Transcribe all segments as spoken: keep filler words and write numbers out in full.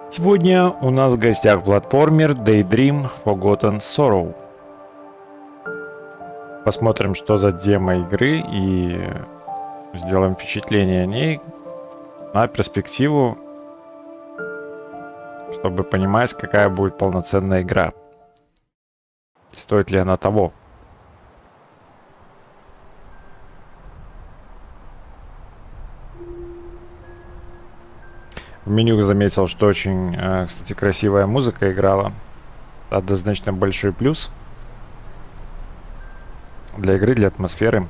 Сегодня у нас в гостях платформер Daydream Forgotten Sorrow. Посмотрим, что за демо игры, и сделаем впечатление о ней на перспективу, чтобы понимать, какая будет полноценная игра. Стоит ли она того. В меню заметил, что очень, кстати, красивая музыка играла. Однозначно большой плюс для игры, для атмосферы.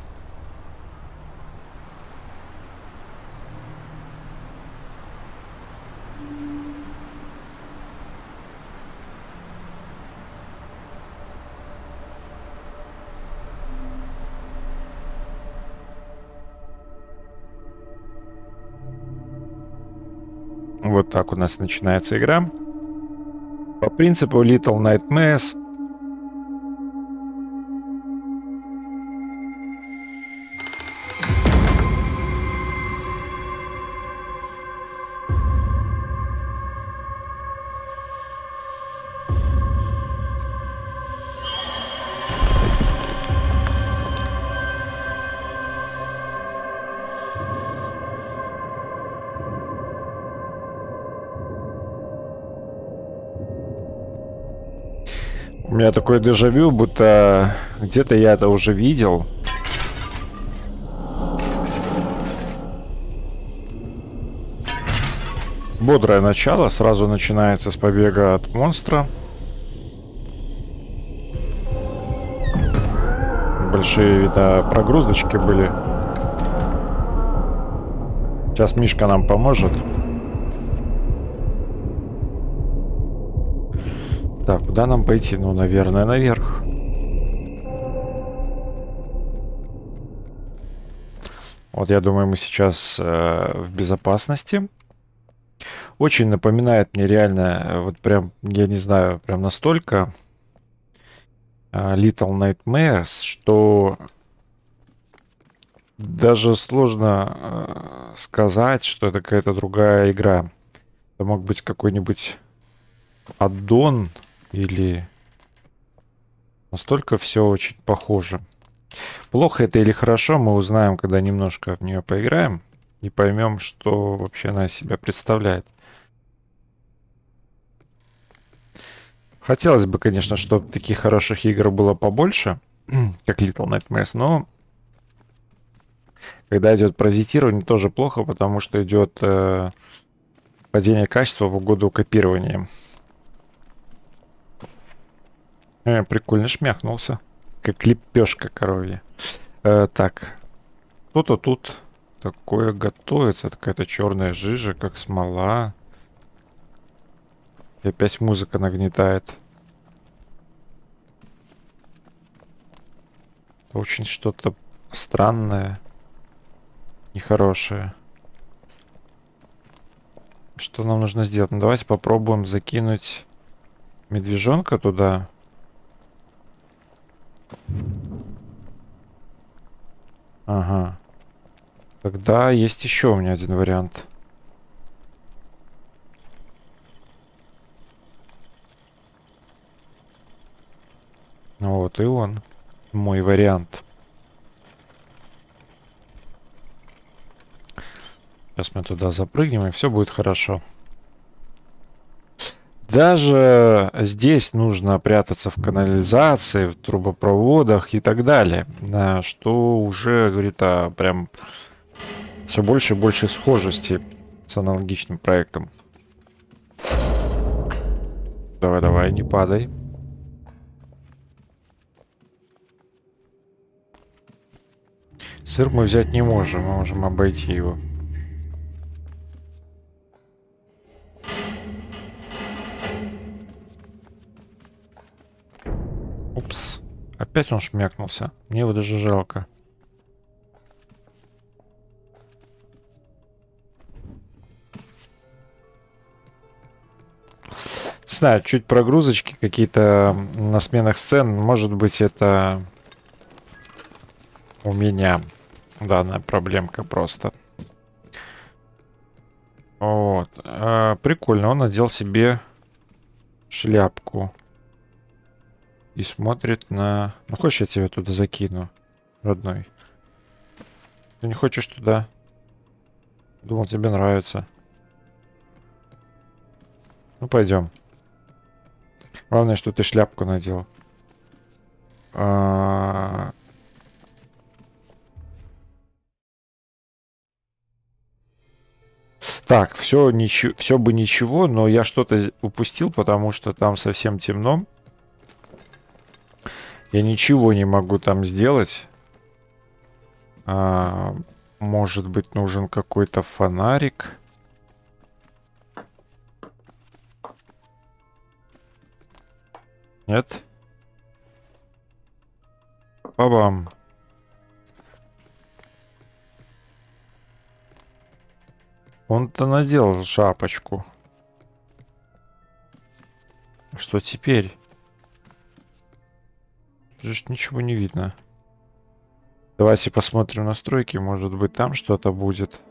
Вот так у нас начинается игра. По принципу Little Nightmares. У меня такое дежавю, будто где-то я это уже видел. Бодрое начало, сразу начинается с побега от монстра. Большие, видно, прогрузочки были. Сейчас Мишка нам поможет. Так, куда нам пойти? Ну, наверное, наверх. Вот, я думаю, мы сейчас э, в безопасности. Очень напоминает мне реально, вот прям, я не знаю, прям настолько э, Little Nightmares, что даже сложно э, сказать, что это какая-то другая игра. Это мог быть какой-нибудь аддон. Или настолько все очень похоже. Плохо это или хорошо, мы узнаем, когда немножко в нее поиграем и поймем, что вообще она из себя представляет. Хотелось бы, конечно, чтобы таких хороших игр было побольше, как Little Nightmares, но когда идет паразитирование, тоже плохо, потому что идет э, падение качества в угоду копированию. Э, прикольно шмяхнулся. Как лепешка коровья. Э, так. Что-то тут такое готовится. Какая-то черная жижа, как смола. И опять музыка нагнетает. Очень что-то странное. Нехорошее. Что нам нужно сделать? Ну, давайте попробуем закинуть медвежонка туда. Ага. Тогда есть еще у меня один вариант. Вот и он. Мой вариант. Сейчас мы туда запрыгнем, и все будет хорошо. Даже здесь нужно прятаться в канализации, в трубопроводах и так далее. Что уже говорит о прям все больше и больше схожести с аналогичным проектом. Давай, давай, не падай. Сыр мы взять не можем, мы можем обойти его. Упс. Опять он шмякнулся. Мне его даже жалко. Не знаю, чуть прогрузочки какие-то на сменах сцен. Может быть, это у меня данная проблемка просто. Вот. А, прикольно, он надел себе шляпку. И смотрит на... Ну, хочешь, я тебя туда закину, родной? Ты не хочешь туда? Думал, тебе нравится. Ну, пойдем. Главное, что ты шляпку надел. А... Так, все, ничего, все бы ничего, но я что-то упустил, потому что там совсем темно. Я ничего не могу там сделать. А, может быть, нужен какой-то фонарик. Нет? Бабам. Он-то надел шапочку. Что теперь? Здесь ничего не видно. Давайте посмотрим настройки. Может быть, там что-то будет.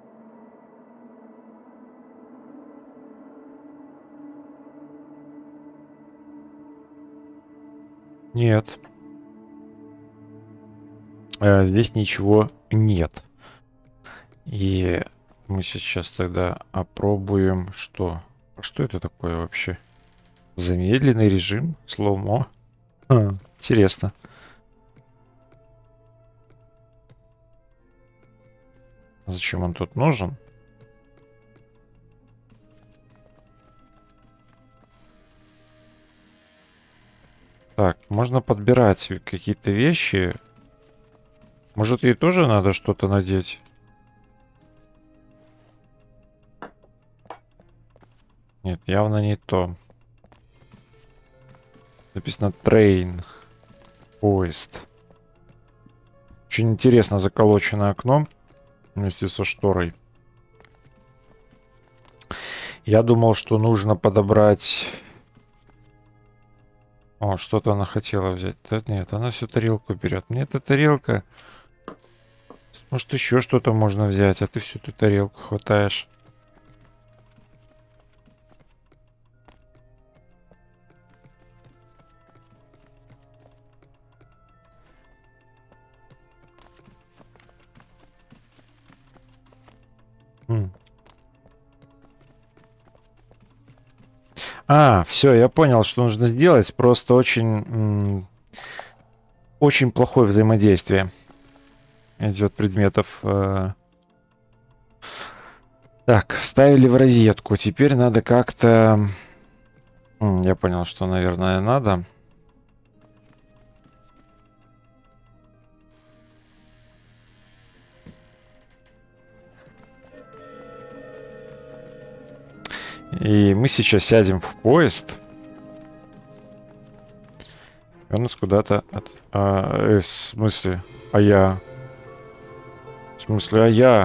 Нет. Э, здесь ничего нет. И мы сейчас тогда опробуем, что? Что это такое вообще? Замедленный режим? Слоумо? А, интересно. Зачем он тут нужен? Так, можно подбирать какие-то вещи. Может, ей тоже надо что-то надеть? Нет, явно не то. Написано train. Поезд. Очень интересно заколоченное окно вместе со шторой. Я думал, что нужно подобрать... О, что-то она хотела взять. Да, нет, она всю тарелку берет. Мне эта тарелка... Может, еще что-то можно взять, а ты всю эту тарелку хватаешь. М. А, все, я понял, что нужно сделать. Просто очень... Очень плохое взаимодействие идет предметов. э. Так, вставили в розетку. Теперь надо как-то... М, Я понял, что, наверное, надо. И мы сейчас сядем в поезд. И он нас куда-то... От... А, э, в смысле? А я? В смысле, а я?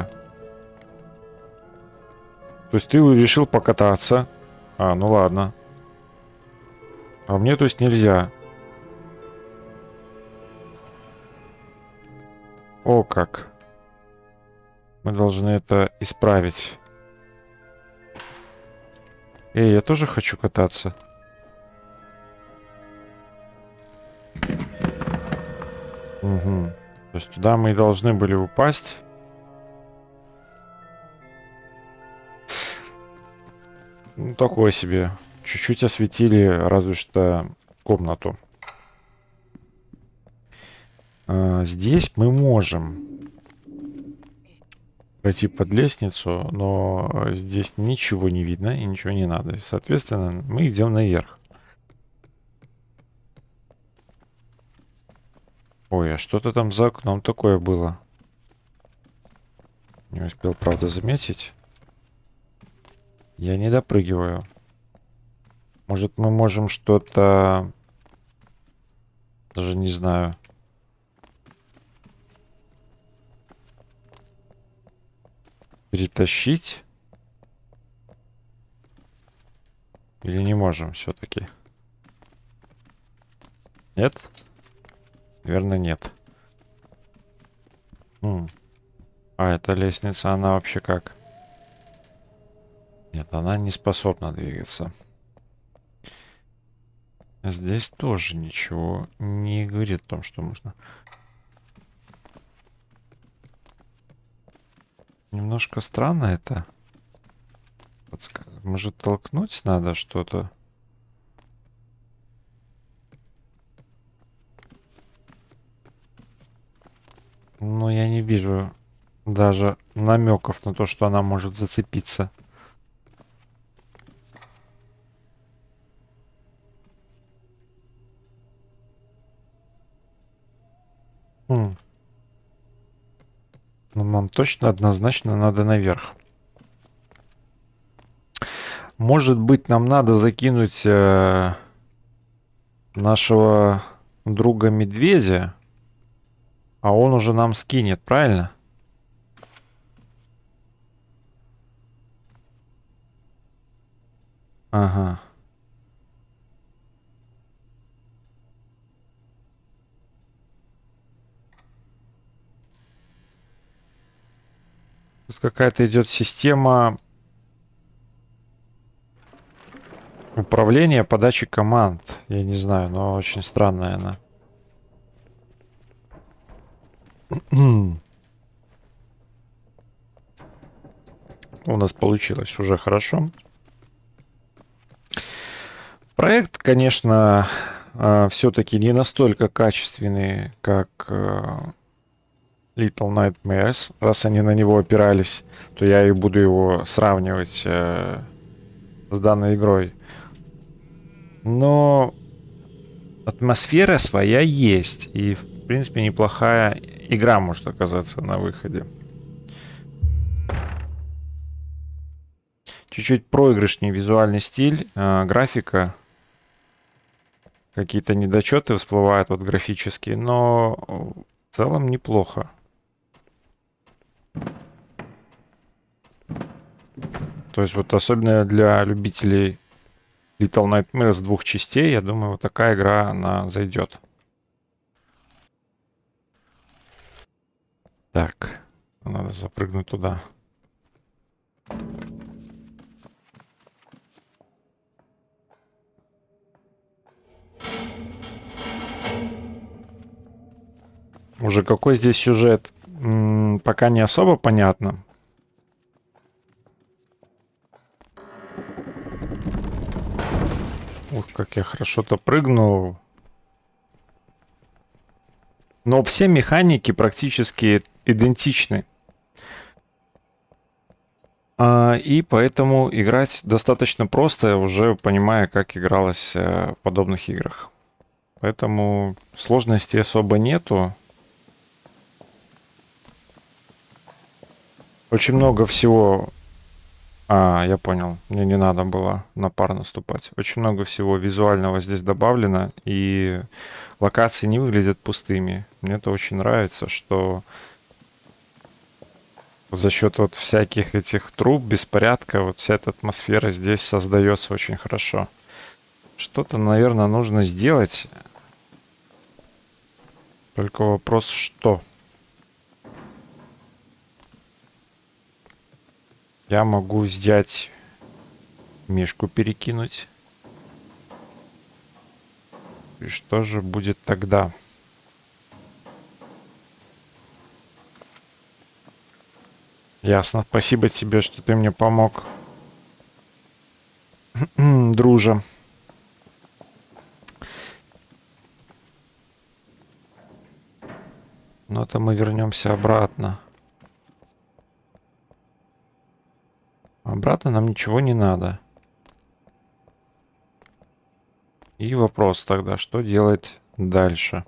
То есть ты решил покататься? А, ну ладно. А мне, то есть, нельзя. О, как. Мы должны это исправить. Эй, я тоже хочу кататься. Угу. То есть туда мы и должны были упасть. Ну, такое себе. Чуть-чуть осветили, разве что, комнату. А, здесь мы можем пройти под лестницу, но здесь ничего не видно и ничего не надо. Соответственно, мы идем наверх. Ой, а что-то там за окном такое было? Не успел, правда, заметить. Я не допрыгиваю. Может, мы можем что-то... Даже не знаю. Перетащить? Или не можем все-таки? Нет? Наверное, нет. М. А, эта лестница, она вообще как? Нет, она не способна двигаться. Здесь тоже ничего не говорит о том, что можно... Немножко странно это. Подск- Может, толкнуть надо что-то? Но я не вижу даже намеков на то, что она может зацепиться. Хм. Ну, нам точно однозначно надо наверх. Может быть, нам надо закинуть э, нашего друга медведя, а он уже нам скинет, правильно? Ага. Тут какая-то идет система управления подачи команд. Я не знаю, но очень странная она. У нас получилось уже хорошо. Проект, конечно, все-таки не настолько качественный, как э, Little Nightmares. Раз они на него опирались, то я и буду его сравнивать э, с данной игрой. Но атмосфера своя есть. И, в принципе, неплохая игра может оказаться на выходе. Чуть-чуть проигрышнее визуальный стиль, э, графика. Какие-то недочеты всплывают вот графические, но в целом неплохо. То есть вот особенно для любителей Little Nightmares двух частей, я думаю, вот такая игра, она зайдет. Так, надо запрыгнуть туда. Уже какой здесь сюжет, м-м, пока не особо понятно. Ух, как я хорошо-то прыгнул. Но все механики практически идентичны. А, и поэтому играть достаточно просто, уже понимая, как игралось э, в подобных играх. Поэтому сложностей особо нету. Очень много всего... А, я понял. Мне не надо было на пар наступать. Очень много всего визуального здесь добавлено. И локации не выглядят пустыми. Мне это очень нравится, что за счет вот всяких этих труб, беспорядка, вот вся эта атмосфера здесь создается очень хорошо. Что-то, наверное, нужно сделать. Только вопрос, что? Я могу взять мишку, перекинуть. И что же будет тогда? Ясно. Спасибо тебе, что ты мне помог. Друже. Но это мы вернемся обратно. Обратно нам ничего не надо. И вопрос тогда, что делать дальше?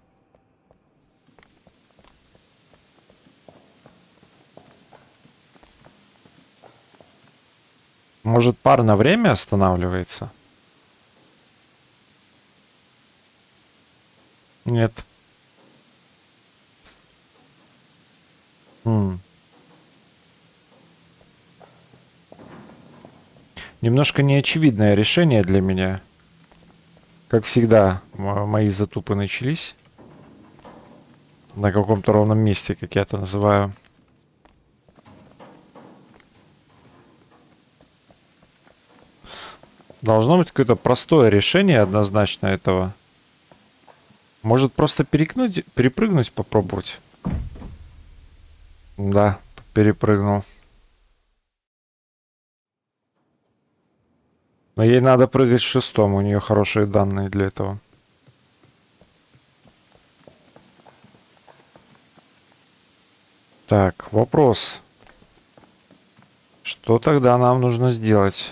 Может, пар на время останавливается? Нет. М. Немножко неочевидное решение для меня. Как всегда, мои затупы начались. На каком-то ровном месте, как я это называю. Должно быть какое-то простое решение однозначно этого. Может просто перекнуть, перепрыгнуть, попробовать? Да, перепрыгнул. Но ей надо прыгать в шестом, у нее хорошие данные для этого. Так, вопрос. Что тогда нам нужно сделать?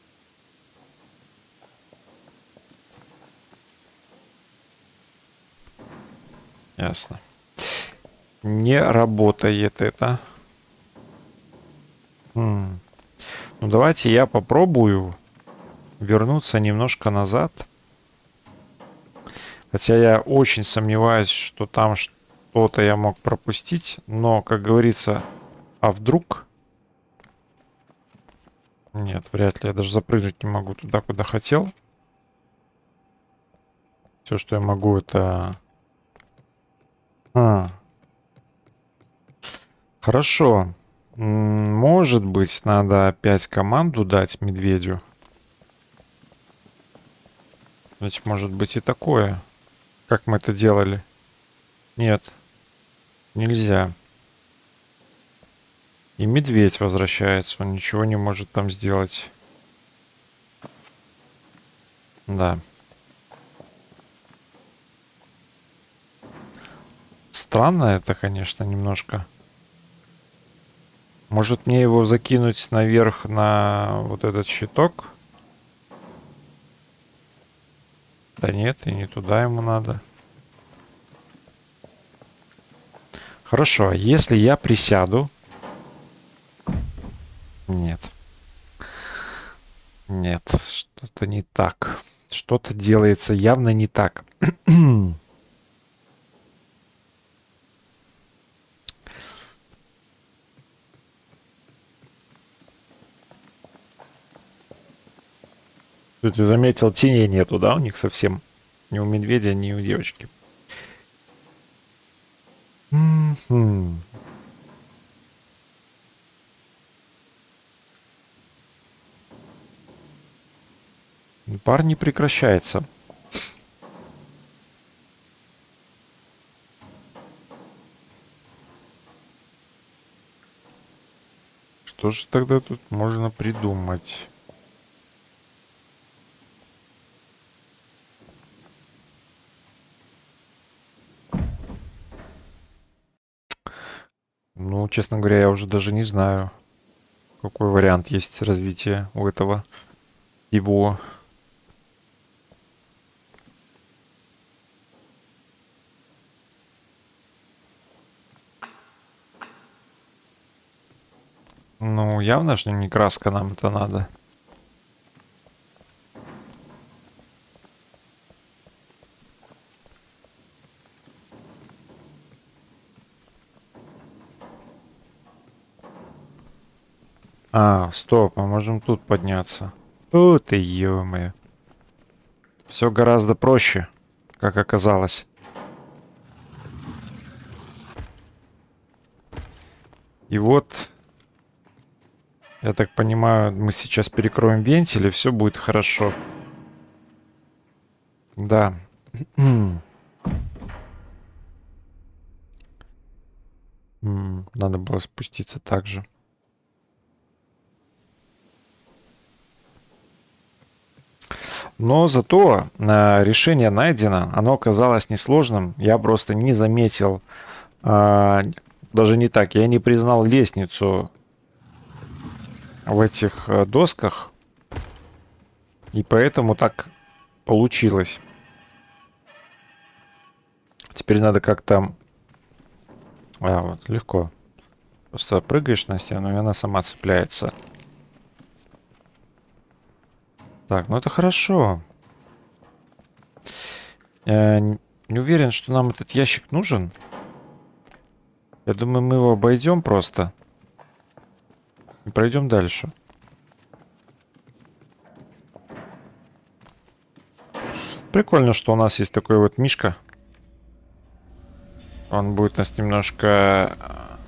Ясно. Не работает это. М. Ну давайте я попробую вернуться немножко назад. Хотя я очень сомневаюсь, что там что-то я мог пропустить. Но, как говорится, а вдруг... Нет, вряд ли. Я даже запрыгнуть не могу туда, куда хотел. Все, что я могу, это... А. Хорошо. Может быть, надо опять команду дать медведю. Ведь может быть и такое. Как мы это делали? Нет. Нельзя. И медведь возвращается. Он ничего не может там сделать. Да. Странно это, конечно, немножко. Может мне его закинуть наверх на вот этот щиток? Да нет, и не туда ему надо. Хорошо, а если я присяду... Нет. Нет, что-то не так. Что-то делается явно не так. Ты заметил, теней нету, да, у них совсем? Ни у медведя, ни у девочки. М-м-м. Пар не прекращается. Что же тогда тут можно придумать? Ну, честно говоря, я уже даже не знаю, какой вариант есть развития у этого его. Ну, явно же не краска нам это надо. А, стоп, мы можем тут подняться. О, ты ё-моё. Все гораздо проще, как оказалось. И вот, я так понимаю, мы сейчас перекроем вентиль, и все будет хорошо. Да. Надо было спуститься так же. Но зато э, решение найдено, оно оказалось несложным. Я просто не заметил, э, даже не так, я не признал лестницу в этих э, досках. И поэтому так получилось. Теперь надо как-то... А, вот, легко. Просто прыгаешь на стену, и она сама цепляется. Так, ну это хорошо. Я не уверен, что нам этот ящик нужен. Я думаю, мы его обойдем просто. И пройдем дальше. Прикольно, что у нас есть такой вот мишка. Он будет нас немножко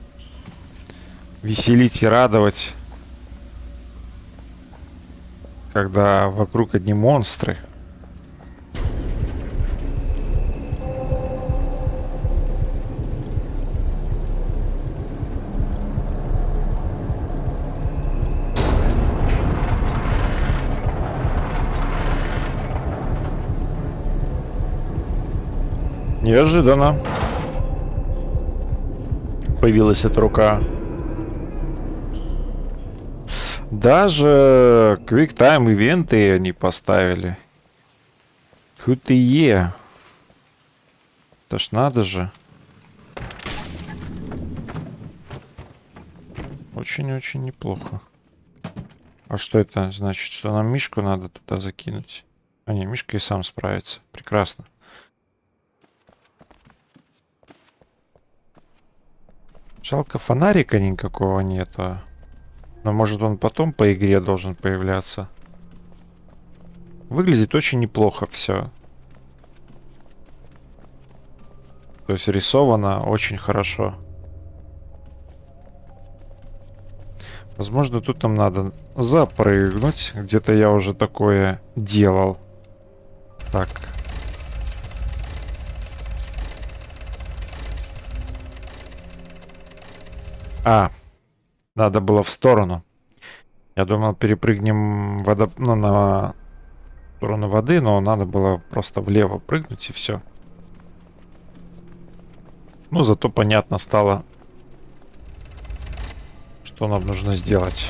веселить и радовать. когда вокруг одни монстры. Неожиданно появилась эта рука. Даже QuickTime ивенты они поставили. кью ти и. Это ж надо же. Очень-очень неплохо. А что это значит? Что нам Мишку надо туда закинуть? А не, Мишка и сам справится. Прекрасно. Жалко, фонарика никакого нету. Но может он потом по игре должен появляться. Выглядит очень неплохо все. То есть рисовано очень хорошо. Возможно, тут нам надо запрыгнуть. Где-то я уже такое делал. Так. А, надо было в сторону. Я думал, перепрыгнем водо... ну, на сторону воды, но надо было просто влево прыгнуть и все. Ну, зато понятно стало, что нам нужно сделать.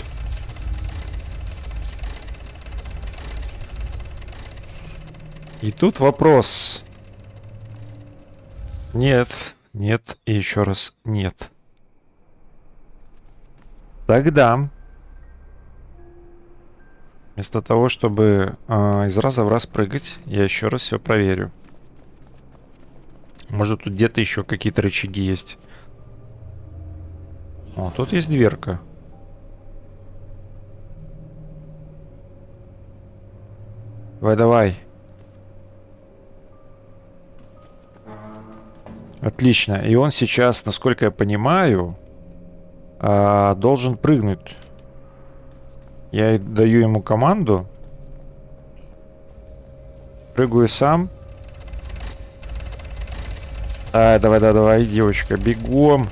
И тут вопрос. Нет, нет и еще раз нет. Тогда, вместо того, чтобы э, из раза в раз прыгать, я еще раз все проверю. Может, тут где-то еще какие-то рычаги есть. О, тут есть дверка. Давай, давай. Отлично. И он сейчас, насколько я понимаю, э, должен прыгнуть. Я даю ему команду. Прыгаю сам. А, давай, давай, давай, девочка, бегом.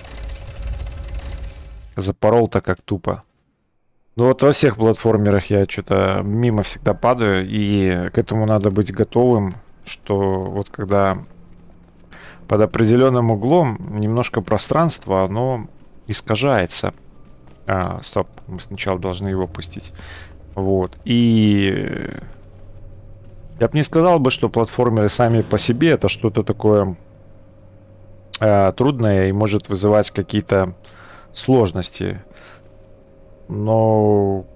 Запорол-то как тупо. Ну вот во всех платформерах я что-то мимо всегда падаю. И к этому надо быть готовым, что вот когда под определенным углом немножко пространства, оно искажается. А, стоп, мы сначала должны его пустить. Вот. И я бы не сказал бы, что платформеры сами по себе это что-то такое э, трудное и может вызывать какие-то сложности. Но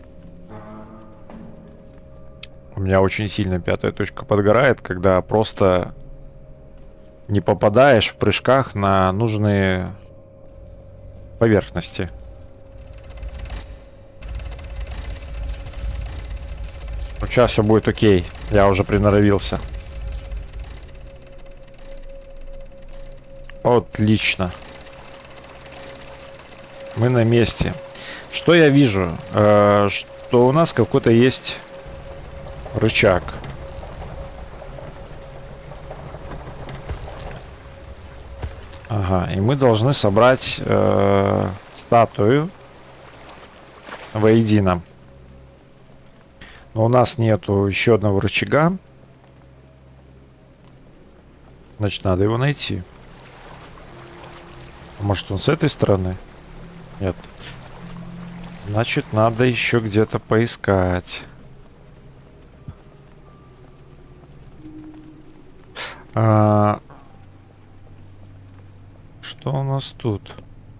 у меня очень сильно пятая точка подгорает, когда просто не попадаешь в прыжках на нужные поверхности. Ну, сейчас все будет окей. Я уже приноровился. Отлично. Мы на месте. Что я вижу? Э, что у нас какой-то есть рычаг. Ага, и мы должны собрать э, статую воедино. Но у нас нету еще одного рычага. Значит, надо его найти. Может, он с этой стороны? Нет. Значит, надо еще где-то поискать. А... Что у нас тут?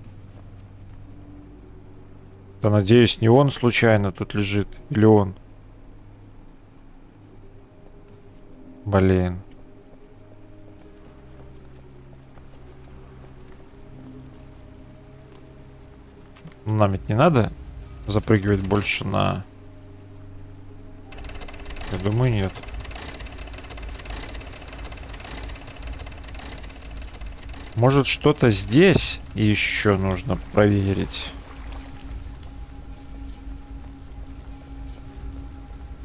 Да, надеюсь, не он случайно тут лежит. Или он? Блин. Нам ведь не надо запрыгивать больше на... Я думаю, нет. Может, что-то здесь еще нужно проверить.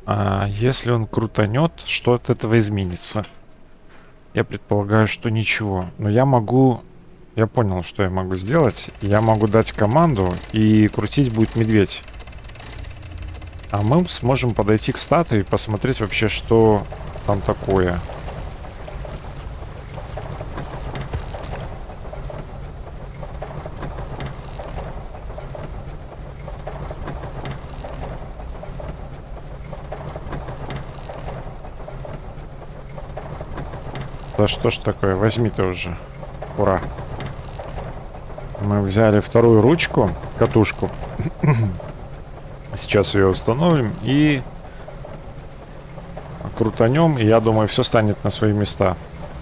А если он крутанет, что от этого изменится? Я предполагаю, что ничего. Но я могу... Я понял, что я могу сделать. Я могу дать команду, и крутить будет медведь. А мы сможем подойти к статуе и посмотреть вообще, что там такое. Да что ж такое? Возьми ты уже. Ура. Мы взяли вторую ручку, катушку. Сейчас ее установим и крутанем. И я думаю, все станет на свои места.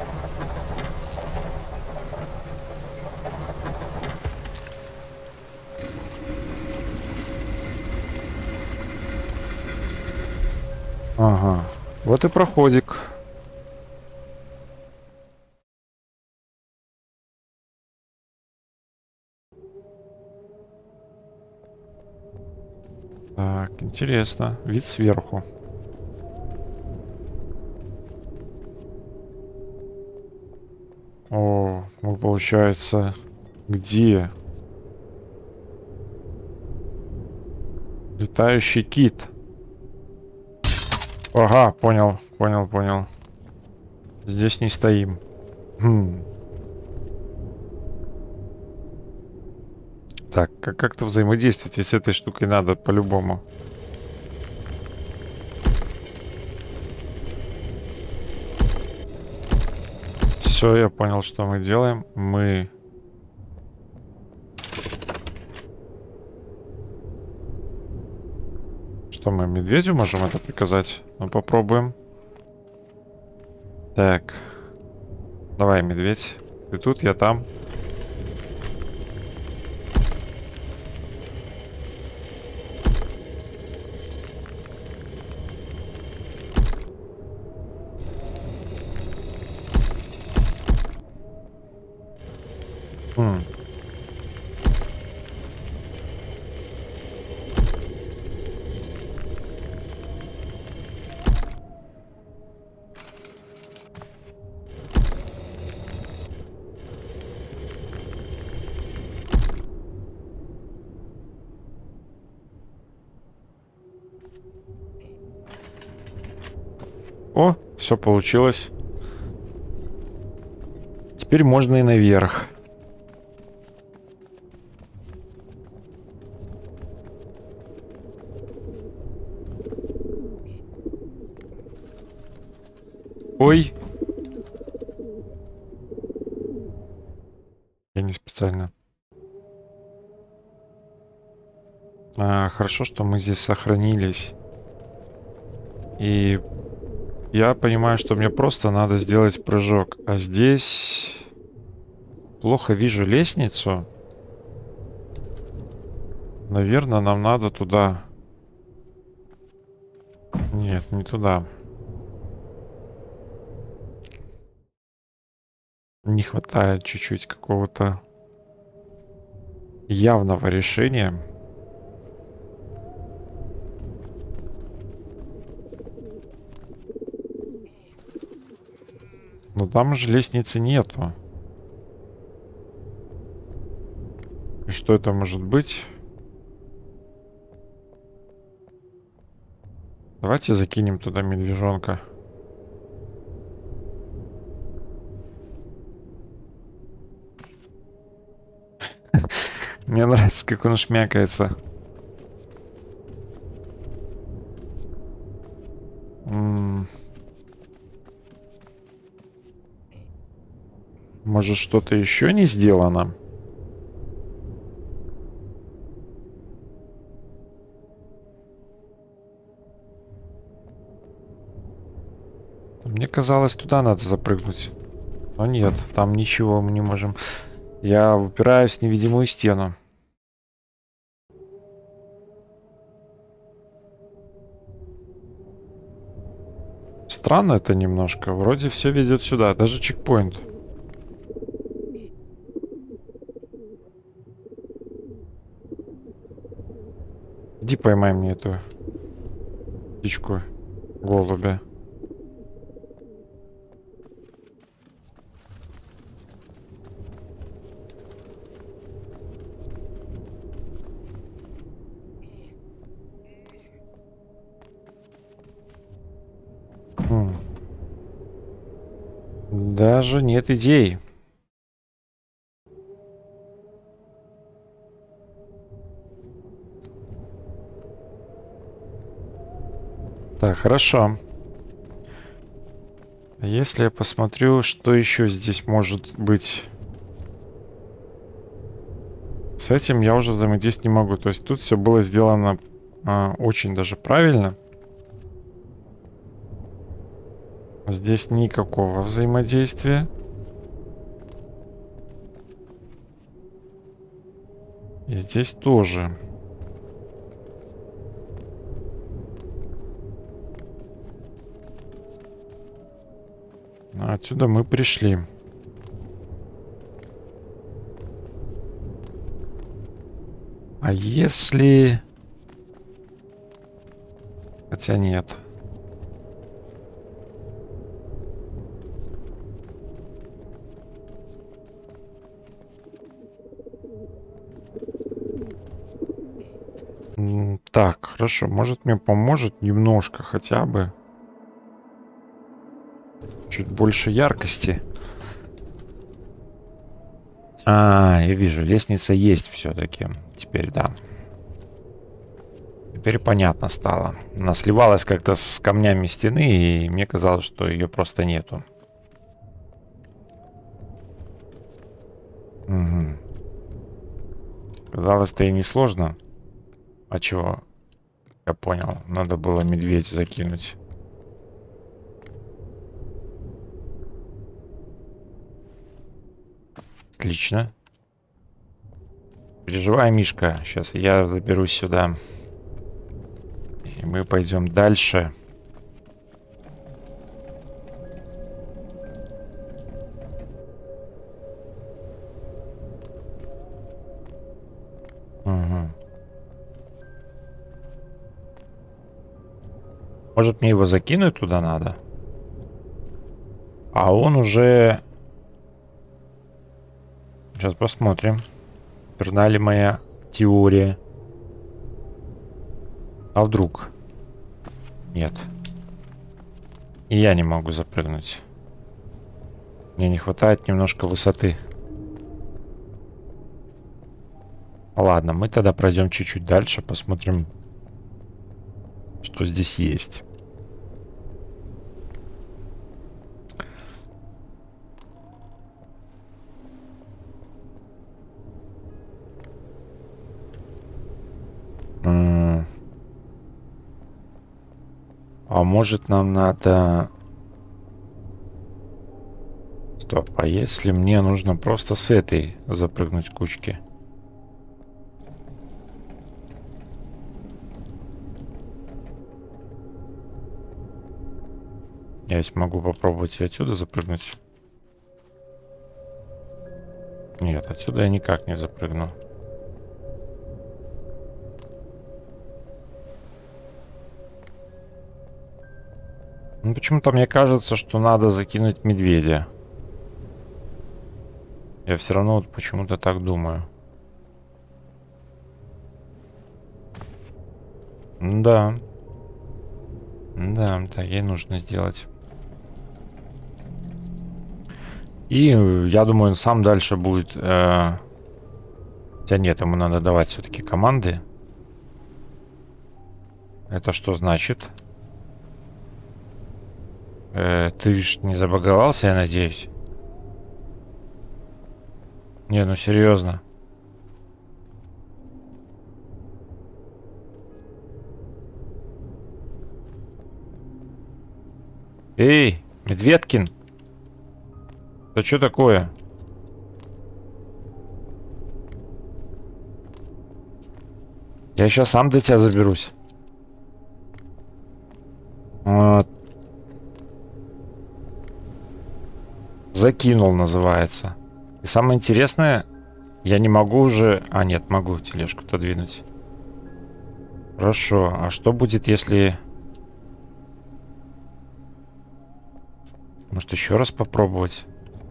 Ага. Вот и проходик. Так, интересно. Вид сверху. О, ну получается, где? Летающий кит. Ага, понял, понял, понял. Здесь не стоим. Хм. Так, как- как-то взаимодействовать ведь с этой штукой надо по-любому. Все, я понял, что мы делаем. Мы... Что, мы медведю можем это приказать? Ну, попробуем. Так. Давай, медведь. Ты тут, я там. Хм. О, все получилось. Теперь можно и наверх. Ой. Я не специально. А, хорошо, что мы здесь сохранились. И я понимаю, что мне просто надо сделать прыжок. А здесь... Плохо вижу лестницу. Наверное, нам надо туда. Нет, не туда. Не хватает чуть-чуть какого-то явного решения. Но там же лестницы нету. И что это может быть? Давайте закинем туда медвежонка. Мне нравится, как он шмякается. М. Может, что-то еще не сделано? Мне казалось, туда надо запрыгнуть. Но нет, там ничего мы не можем. Я упираюсь в невидимую стену. Странно это немножко. Вроде все ведет сюда. Даже чекпоинт. Иди поймай мне эту птичку. голубя. Хм. Даже нет идей. Так, хорошо. Если я посмотрю, что еще здесь может быть... С этим я уже взаимодействовать не могу. То есть тут все было сделано а, очень даже правильно. Здесь никакого взаимодействия. И здесь тоже. А отсюда мы пришли. А если... Хотя нет. М, Так, хорошо. Может, мне поможет немножко хотя бы. Чуть больше яркости. А, я вижу, лестница есть все-таки. Теперь да. Теперь понятно стало. Она сливалась как-то с камнями стены, и мне казалось, что ее просто нету. Угу. Казалось-то и несложно. А чего? Я понял. Надо было медведь закинуть. Отлично. Переживай, Мишка. Сейчас я заберусь сюда. И мы пойдем дальше. Угу. Может, мне его закинуть туда надо? А он уже... Сейчас посмотрим. Верна ли моя теория? А вдруг? Нет. И я не могу запрыгнуть. Мне не хватает немножко высоты. Ладно, мы тогда пройдем чуть-чуть дальше, посмотрим, что здесь есть. М. А может, нам надо... Стоп, а если мне нужно просто с этой запрыгнуть в кучки? Я ведь могу попробовать и отсюда запрыгнуть. Нет, отсюда я никак не запрыгну. Ну, почему-то мне кажется, что надо закинуть медведя. Я все равно вот почему-то так думаю. Да. Да, так ей нужно сделать. И я думаю, он сам дальше будет... Э... Хотя нет, ему надо давать все-таки команды. Это что значит? Э, ты ж не забаговался, я надеюсь? Не, ну серьезно. Эй, Медведкин! Это что такое? Я сейчас сам до тебя заберусь. Вот. Закинул, называется. И самое интересное, я не могу уже... А, нет, могу тележку-то двинуть. Хорошо. А что будет, если... Может, еще раз попробовать?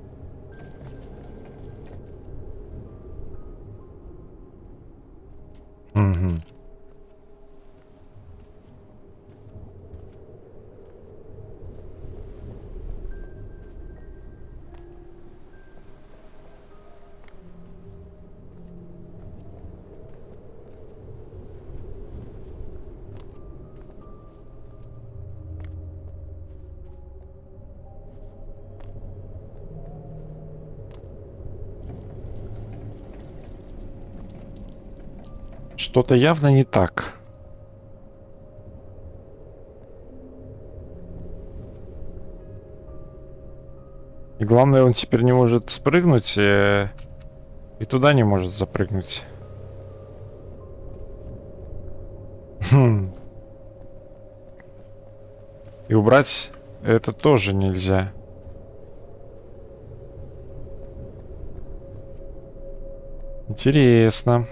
Угу. Что-то явно не так. И главное, он теперь не может спрыгнуть, э, и туда не может запрыгнуть. Хм. И убрать это тоже нельзя. Интересно.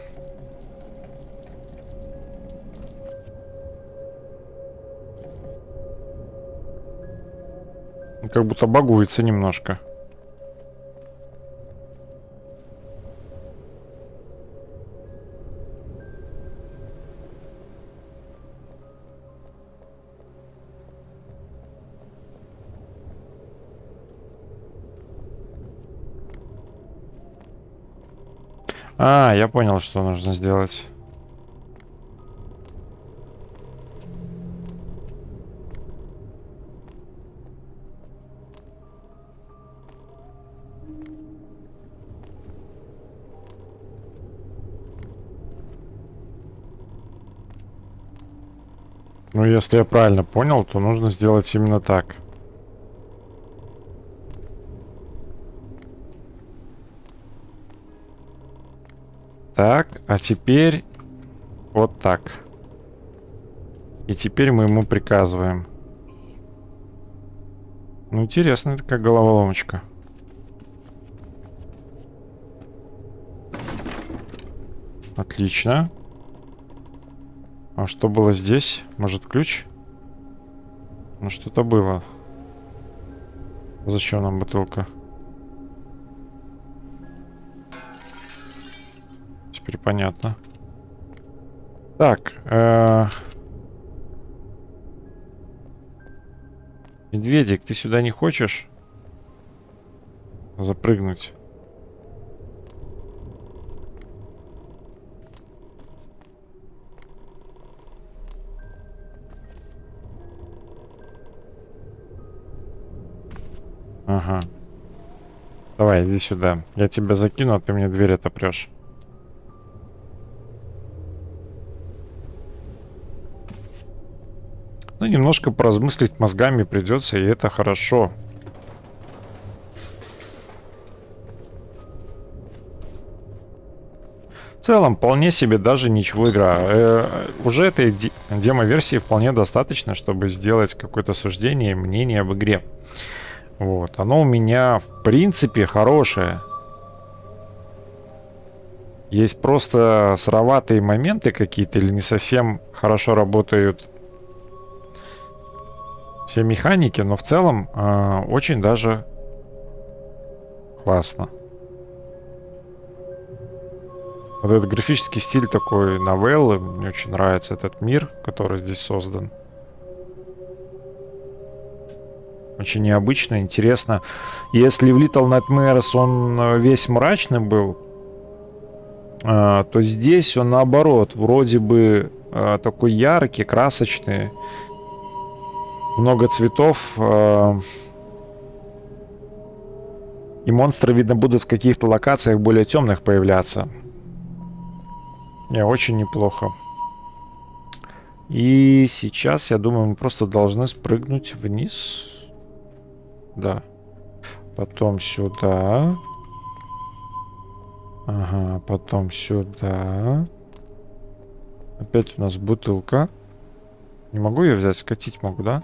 Как будто багуется немножко. А, я понял, что нужно сделать. Ну, если я правильно понял, то нужно сделать именно так. Так, а теперь вот так. И теперь мы ему приказываем. Ну, интересно, это как головоломочка. Отлично. А что было здесь? Может, ключ? Ну, что-то было. Зачем нам бутылка? Теперь понятно. Так. Э -э Медведик, ты сюда не хочешь запрыгнуть? Ага. Давай, иди сюда. Я тебя закину, а ты мне дверь отопрешь. Ну, немножко поразмыслить мозгами придется, и это хорошо. В целом, вполне себе даже ничего игра. Э, уже этой демо-версии вполне достаточно, чтобы сделать какое-то суждение, мнение об игре. Вот. Оно у меня, в принципе, хорошее. Есть просто сыроватые моменты какие-то, или не совсем хорошо работают все механики, но в целом э, очень даже классно. Вот этот графический стиль такой новеллы, мне очень нравится этот мир, который здесь создан. Очень необычно, интересно. Если в Little Nightmares он весь мрачный был, э, то здесь он наоборот, вроде бы э, такой яркий, красочный. Много цветов. Э, и монстры, видно, будут в каких-то локациях более темных появляться. Не, очень неплохо. И сейчас, я думаю, мы просто должны спрыгнуть вниз. Да. Потом сюда. Ага, потом сюда. Опять у нас бутылка. Не могу ее взять, скатить могу, да?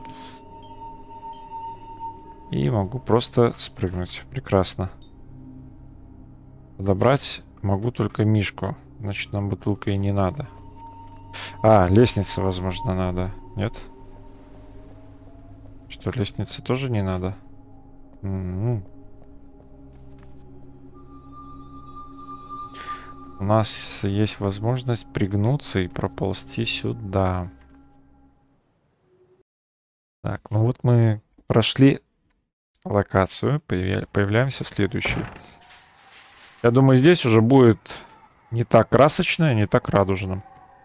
И могу просто спрыгнуть. Прекрасно. Подобрать могу только мишку. Значит, нам бутылка и не надо. А, лестница, возможно, надо. Нет? Что, лестницы тоже не надо? М-м. У нас есть возможность пригнуться и проползти сюда. Так, ну вот мы прошли локацию, появля- появляемся в следующей. Я думаю, здесь уже будет не так красочно, не так радужно.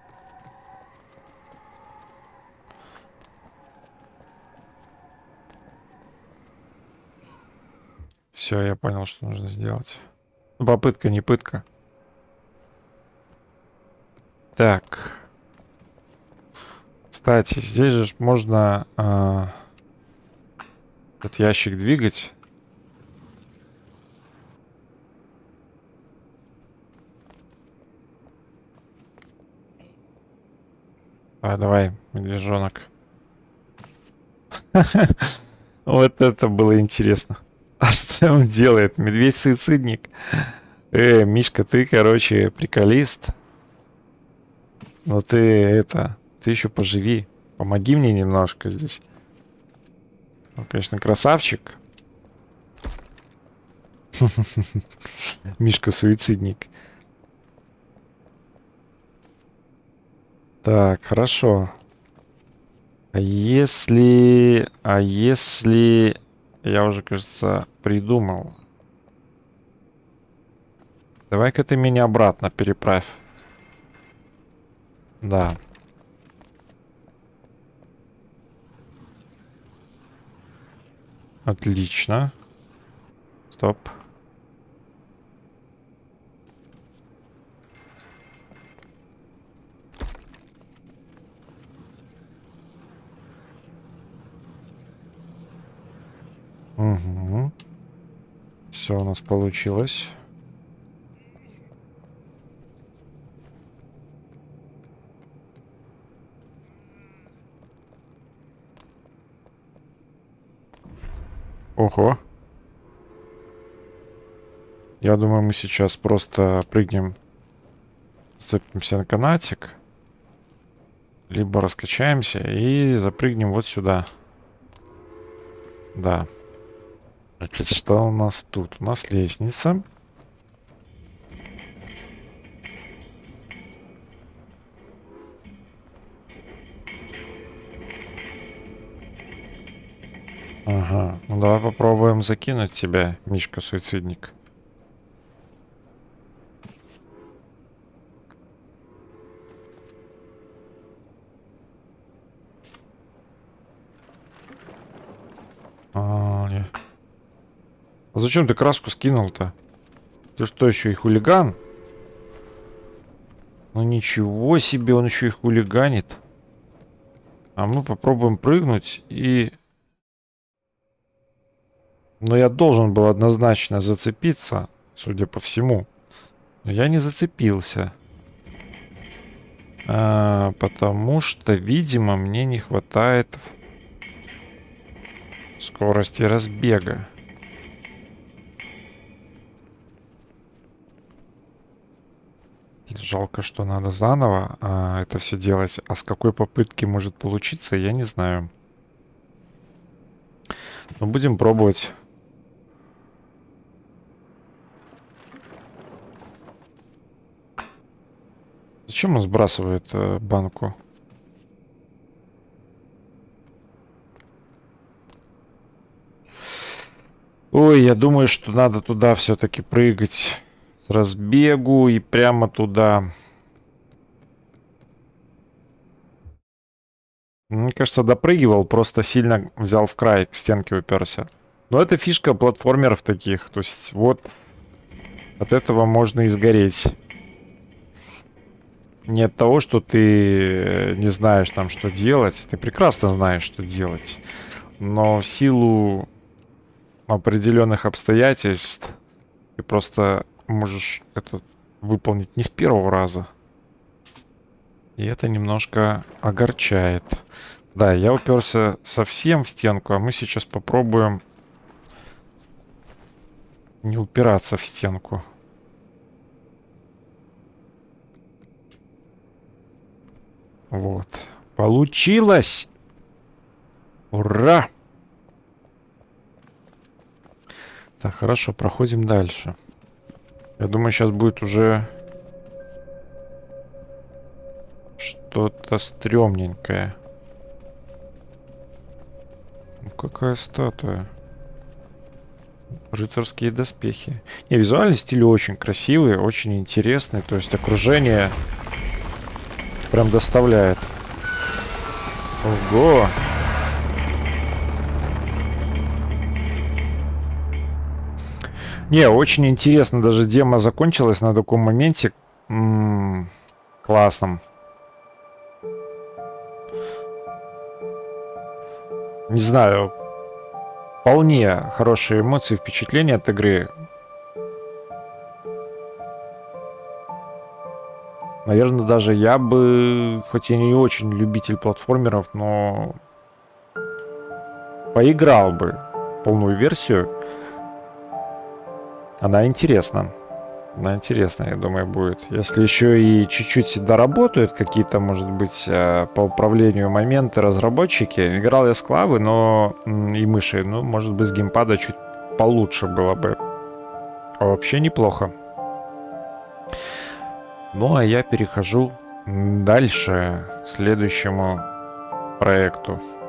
Все, я понял, что нужно сделать. Ну, попытка, не пытка. Так. Кстати, здесь же ж можно а, этот ящик двигать. А, давай, медвежонок. Вот это было интересно. А что он делает? Медведь-суицидник. Э, Мишка, ты, короче, приколист. Но ты это... Ты еще поживи. Помоги мне немножко здесь. Он, конечно, красавчик. Мишка-суицидник. Так, хорошо. А если... А если... Я уже, кажется, придумал. Давай-ка ты меня обратно переправь. Да. Отлично. Стоп. Угу. Все у нас получилось. Ого. Я думаю, мы сейчас просто прыгнем, зацепимся на канатик, либо раскачаемся и запрыгнем вот сюда. Да. Значит, что у нас тут? У нас лестница. Ага. Ну давай попробуем закинуть тебя, Мишка-суицидник. А, не. А зачем ты краску скинул-то? Ты что, еще и хулиган? Ну ничего себе, он еще и хулиганит. А мы попробуем прыгнуть и... Но я должен был однозначно зацепиться, судя по всему. Но я не зацепился. А, потому что, видимо, мне не хватает скорости разбега. Жалко, что надо заново а, это все делать. А с какой попытки может получиться, я не знаю. Но будем пробовать. Зачем он сбрасывает э, банку? Ой, я думаю, что надо туда все-таки прыгать с разбегу и прямо туда. Мне кажется, допрыгивал, просто сильно взял в край, к стенке уперся. Но это фишка платформеров таких. То есть вот от этого можно и сгореть. Не от того, что ты не знаешь там, что делать. Ты прекрасно знаешь, что делать. Но в силу определенных обстоятельств ты просто можешь это выполнить не с первого раза. И это немножко огорчает. Да, я уперся совсем в стенку, а мы сейчас попробуем не упираться в стенку. Вот. Получилось! Ура! Так, хорошо, проходим дальше. Я думаю, сейчас будет уже что-то стрёмненькое. Ну, какая статуя? Рыцарские доспехи. Не, визуальный стиль очень красивый, очень интересный. То есть окружение прям доставляет. Ого! Не, очень интересно. Даже демо закончилась на таком моменте. М-м, классном. Не знаю. Вполне хорошие эмоции, впечатления от игры. Наверное, даже я бы, хоть я не очень любитель платформеров, но поиграл бы полную версию. Она интересна. Она интересная, я думаю, будет. Если еще и чуть-чуть доработают какие-то, может быть, по управлению моменты разработчики. Играл я с клавы, но и мыши, ну, может быть, с геймпада чуть получше было бы. А вообще неплохо. Ну, а я перехожу дальше к следующему проекту.